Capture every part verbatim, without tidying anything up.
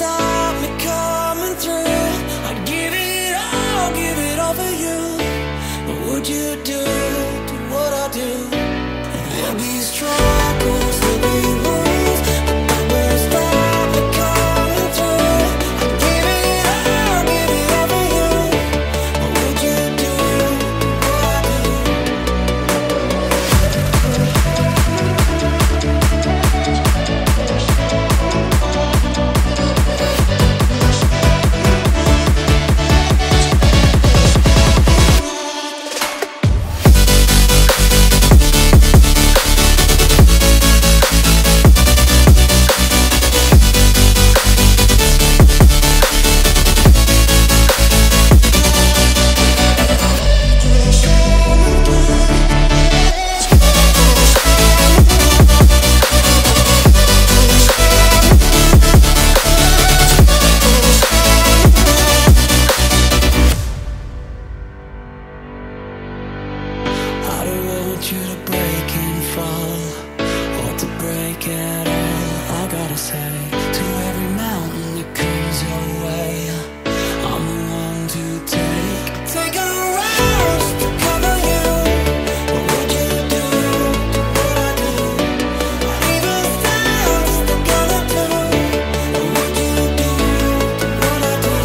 stop me coming through. I'd give it all, give it all for you. What would you do to what I do? There'll be struggles, there'll be wounds, but that won't stop me coming through. I'd give it all, give it all for you. What would you do to what I do? I don't want you to break and fall, or to break at all. I gotta say, to every mountain that comes your way, I'm the one to take. Take a ride to cover you. What would you do to what I do? I'd even stand just together too. What would you do to what I do?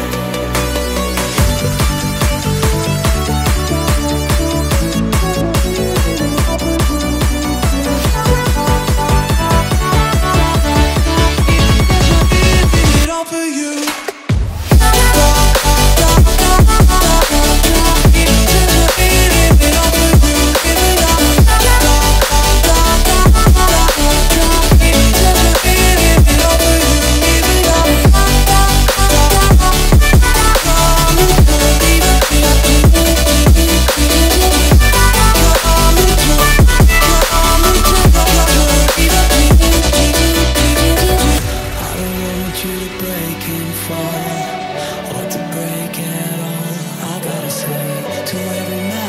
It all for you. To every man